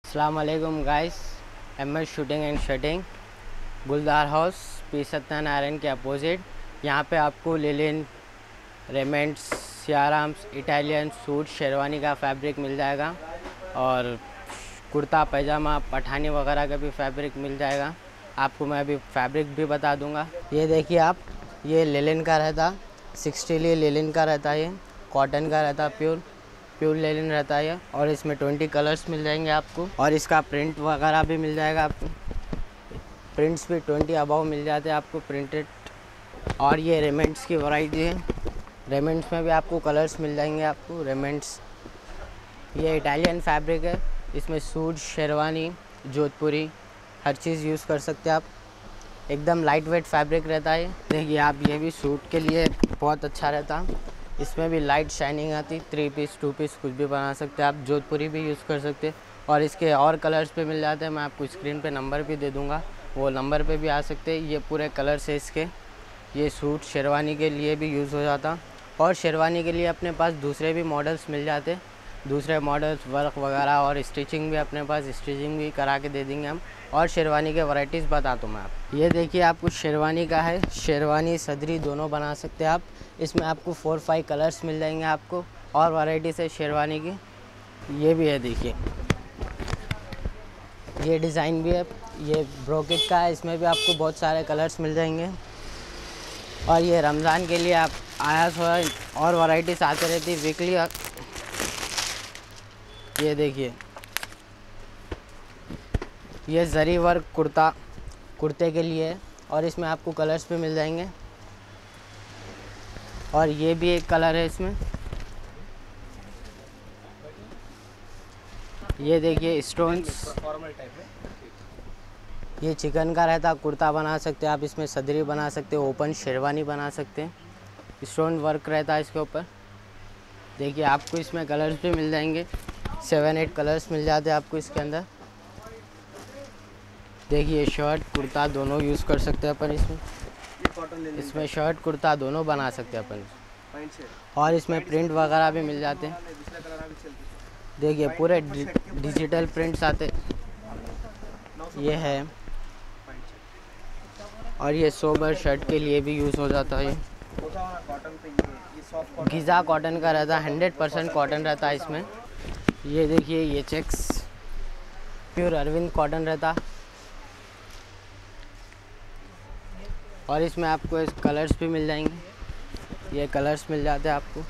अस्सलाम वालेकुम guys, MS shooting and shirting, Guldar house, P Satyanarayana के अपोजिट। यहाँ पे आपको linen, Raymonds, Siyarams, Italian suit, sherwani का फैब्रिक मिल जाएगा और कुर्ता पैजामा पठानी वगैरह का भी फैब्रिक मिल जाएगा। आपको मैं अभी फैब्रिक भी बता दूंगा। ये देखिए आप, ये लिलिन का रहता, 60 लिलिन का रहता है, ये कॉटन का रहता, प्योर लेलिन रहता है और इसमें 20 कलर्स मिल जाएंगे आपको और इसका प्रिंट वगैरह भी मिल जाएगा आपको। प्रिंट्स भी 20 अबाव मिल जाते हैं आपको प्रिंटेड। और ये रेमेंड्स की वैरायटी है, रेमेंड्स में भी आपको कलर्स मिल जाएंगे आपको। रेमेंड्स ये इटालियन फैब्रिक है, इसमें सूट, शेरवानी, जोधपुरी हर चीज़ यूज़ कर सकते हैं आप। एकदम लाइट वेट फैब्रिक रहता है। देखिए आप, ये भी सूट के लिए बहुत अच्छा रहता, इसमें भी लाइट शाइनिंग आती। 3 पीस 2 पीस कुछ भी बना सकते हैं आप। जोधपुरी भी यूज़ कर सकते हैं और इसके और कलर्स पे मिल जाते हैं। मैं आपको स्क्रीन पे नंबर भी दे दूँगा, वो नंबर पे भी आ सकते हैं। ये पूरे कलर्स है इसके। ये सूट शेरवानी के लिए भी यूज़ हो जाता और शेरवानी के लिए अपने पास दूसरे भी मॉडल्स मिल जाते। दूसरे मॉडल्स वर्क वगैरह और स्टिचिंग भी अपने पास, स्टिचिंग भी करा के दे देंगे हम। और शेरवानी के वैरायटीज़ बताता हूँ मैं आप। ये देखिए आपको शेरवानी का है, शेरवानी सदरी दोनों बना सकते हैं आप। इसमें आपको 4-5 कलर्स मिल जाएंगे आपको और वैरायटीज़ है शेरवानी की। ये भी है, देखिए ये डिज़ाइन भी है, ये ब्रोकेट का है, इसमें भी आपको बहुत सारे कलर्स मिल जाएंगे। और ये रमज़ान के लिए आप आया थोड़ा और वैरायटीज़ आते रहती वीकली। ये देखिए, ये जरी वर्क कुर्ते के लिए है और इसमें आपको कलर्स भी मिल जाएंगे। और ये भी एक कलर है इसमें। ये देखिए स्टोन्स, ये चिकन का रहता, कुर्ता बना सकते हैं आप, इसमें सदरी बना सकते हो, ओपन शेरवानी बना सकते हैं। स्टोन वर्क रहता है इसके ऊपर। देखिए आपको इसमें कलर्स भी मिल जाएंगे, 7-8 कलर्स मिल जाते हैं आपको इसके अंदर। देखिए शर्ट कुर्ता दोनों यूज़ कर सकते हैं अपन इसमें शर्ट कुर्ता दोनों बना सकते हैं अपन। और इसमें प्रिंट वगैरह भी मिल जाते हैं। देखिए पूरे डिजिटल प्रिंट्स आते, ये है। और ये सोबर शर्ट के लिए भी यूज़ हो जाता है। गीज़ा कॉटन का रहता, 100% कॉटन रहता है इसमें। ये देखिए, ये चेक्स प्योर अरविंद कॉटन रहता और इसमें आपको कलर्स भी मिल जाएंगे। ये कलर्स मिल जाते हैं आपको।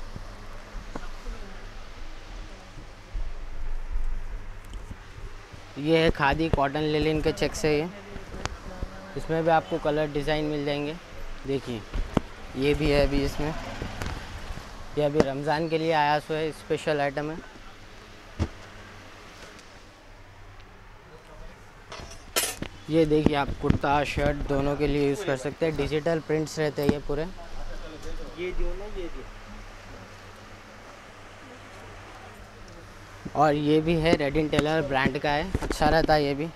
ये है खादी कॉटन लिलिन के चेक्स है ये, इसमें भी आपको कलर डिज़ाइन मिल जाएंगे। देखिए ये भी है अभी इसमें, ये अभी रमज़ान के लिए आया सो है, स्पेशल आइटम है। ये देखिए आप, कुर्ता शर्ट दोनों के लिए यूज़ कर सकते हैं। डिजिटल प्रिंट्स रहते हैं ये पूरे। और ये भी है, रेड इन टेलर ब्रांड का है, अच्छा रहता है ये भी।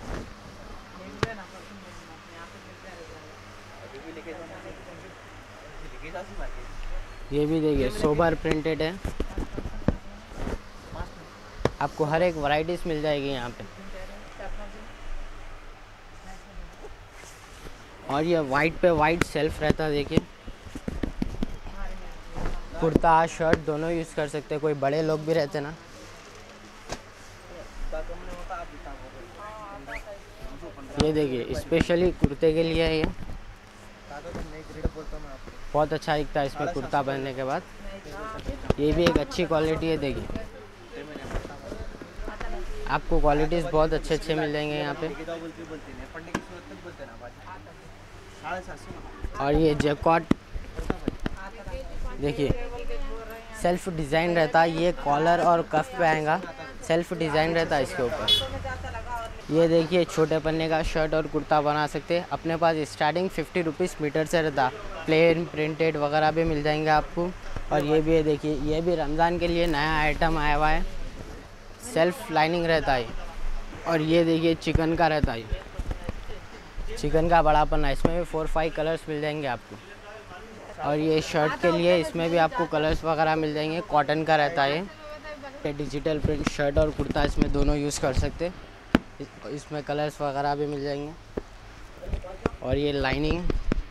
ये भी देखिए सोबर प्रिंटेड है, आपको हर एक वैरायटीज़ मिल जाएगी यहाँ पे। और ये वाइट पे वाइट सेल्फ रहता है। देखिए कुर्ता शर्ट दोनों यूज़ कर सकते हैं, कोई बड़े लोग भी रहते ना। ये देखिए स्पेशली कुर्ते के लिए है ये, बहुत अच्छा दिखता है इसमें कुर्ता पहनने के बाद। ये भी एक अच्छी क्वालिटी है। देखिए आपको क्वालिटीज़ बहुत अच्छे मिल जाएंगे यहाँ पे। और ये जैकॉट देखिए, सेल्फ डिज़ाइन रहता है। ये कॉलर और कफ पे आएगा, सेल्फ डिज़ाइन रहता है इसके ऊपर। ये देखिए छोटे पन्ने का शर्ट और कुर्ता बना सकते हैं। अपने पास स्टार्टिंग 50 रुपीज़ मीटर से रहता, प्लेन प्रिंटेड वगैरह भी मिल जाएंगे आपको। और ये भी है, देखिए ये भी रमज़ान के लिए नया आइटम आया हुआ है, सेल्फ लाइनिंग रहता है। और ये देखिए चिकन का रहता है, चिकन का बड़ा पन्ना, इसमें भी 4-5 कलर्स मिल जाएंगे आपको। और ये शर्ट के लिए इसमें भी आपको कलर्स वगैरह मिल जाएंगे, कॉटन का रहता है। डिजिटल प्रिंट शर्ट और कुर्ता इसमें दोनों यूज़ कर सकते। इसमें कलर्स वगैरह भी मिल जाएंगे। और ये लाइनिंग,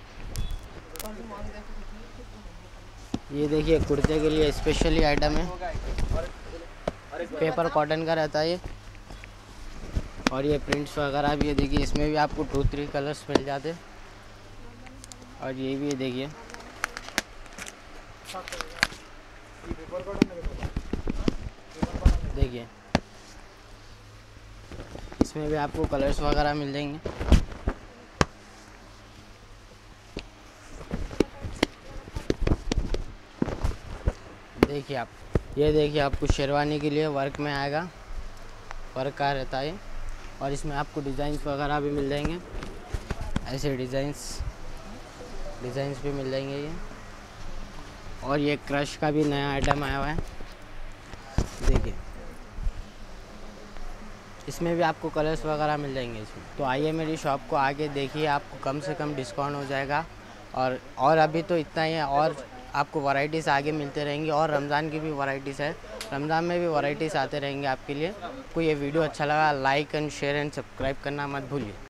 ये देखिए कुर्ते के लिए स्पेशली आइटम है, पेपर कॉटन का रहता है ये। और ये प्रिंट्स वगैरह भी है, देखिए इसमें भी आपको 2-3 कलर्स मिल जाते। और ये भी है देखिए, देखिए इसमें भी आपको कलर्स वगैरह मिल जाएंगे। देखिए आप, ये देखिए आपको शेरवानी के लिए वर्क में आएगा, वर्क का रहता है। और इसमें आपको डिज़ाइंस वगैरह भी मिल जाएंगे, ऐसे डिज़ाइंस भी मिल जाएंगे ये। और ये क्रश का भी नया आइटम आया हुआ है, देखिए इसमें भी आपको कलर्स वगैरह मिल जाएंगे इसमें। तो आइए मेरी शॉप को आके देखिए, आपको कम से कम डिस्काउंट हो जाएगा। और अभी तो इतना ही है, और आपको वैरायटीज़ आगे मिलते रहेंगी। और रमज़ान की भी वैरायटीज़ है, रमज़ान में भी वैरायटीज़ आते रहेंगे आपके लिए। आपको ये वीडियो अच्छा लगा, like and share and subscribe करना मत भूलिए।